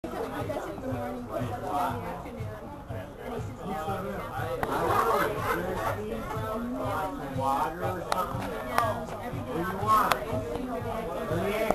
That's in the morning, plus in the afternoon. And he says, no, water or something? no, so every day. What do you want?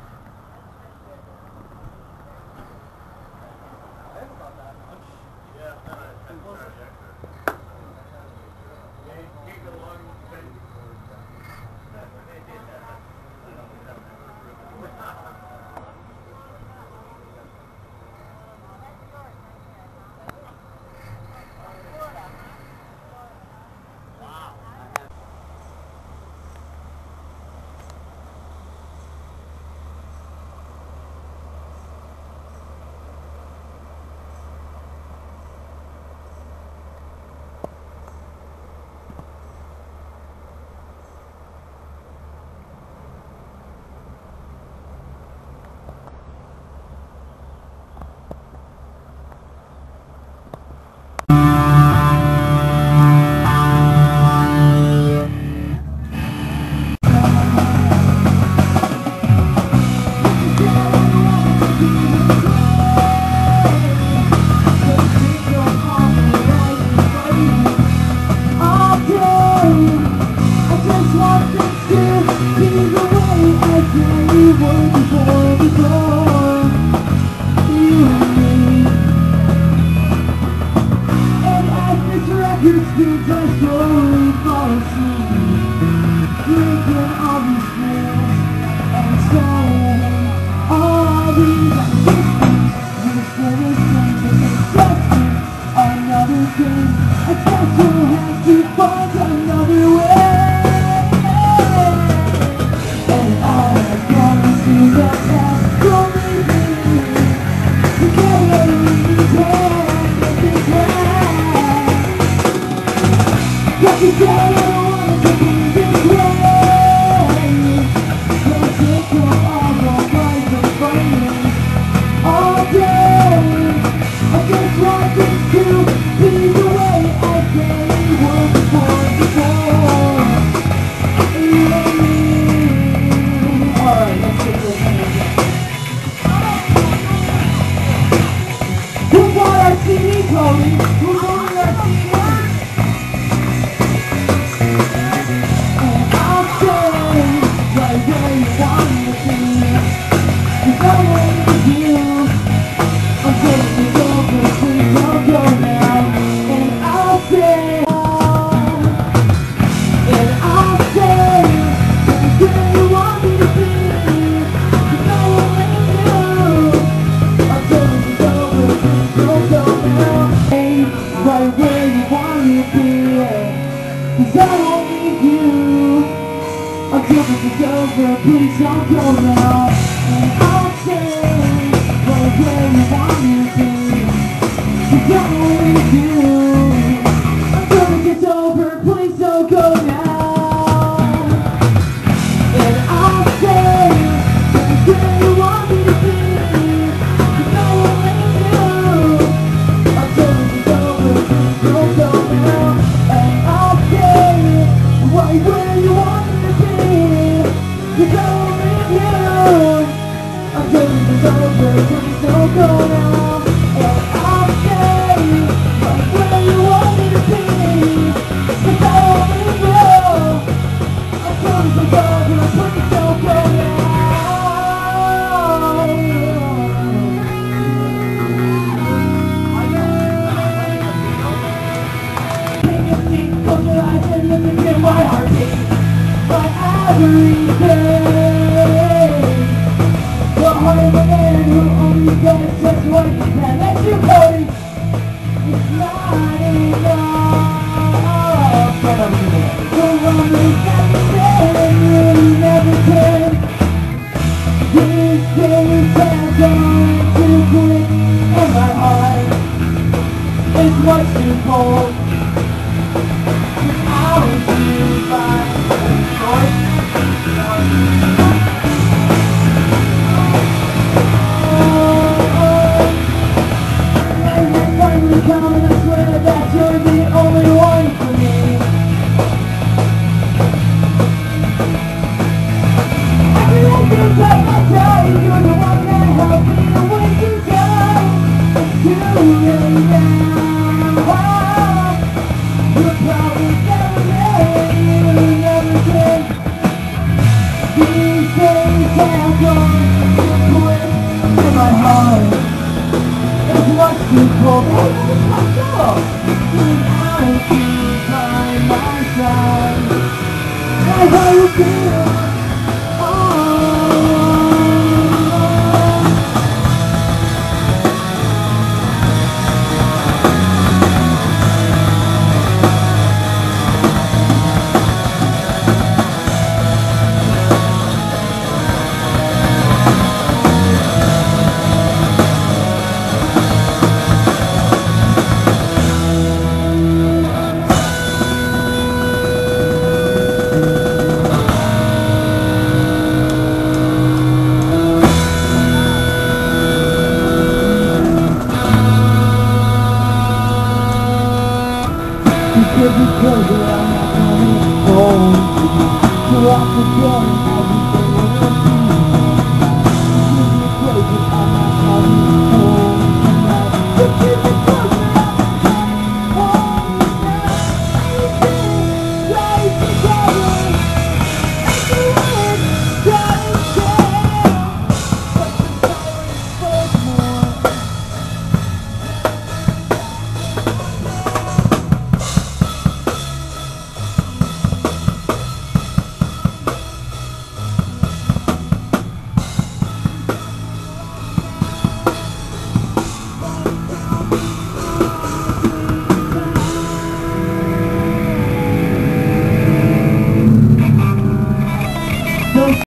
Please don't go now, and I'll stay right where you want me to be. 'Cause I won't leave you until it gets over. Please don't go now, and I'll stay right where you want me to be. 'Cause I won't leave you until it gets over. Please don't go now, and I'll stay right where you want me to be. 'Cause I won't leave you until it gets over. Please don't go now, and I'll stay right where you want me to be. 'Cause I won't leave you until it gets over. Please don't go now. Take a seat, close your eyes and listen to my heartbeat. My everything. The heart of a man who only does just what he can. That's you, Cody. It's not enough. The woman that said you never can. These days have gone too quick, and my heart is much too cold. Hours too fast. Come and I swear that you're the only one for me. I can let you take my time. You're the one that helped me the way you die. heart. It's much too cold. Hey, it's much cold. Without you by my side. That's how you feel. Because I'm not coming home. So I forget.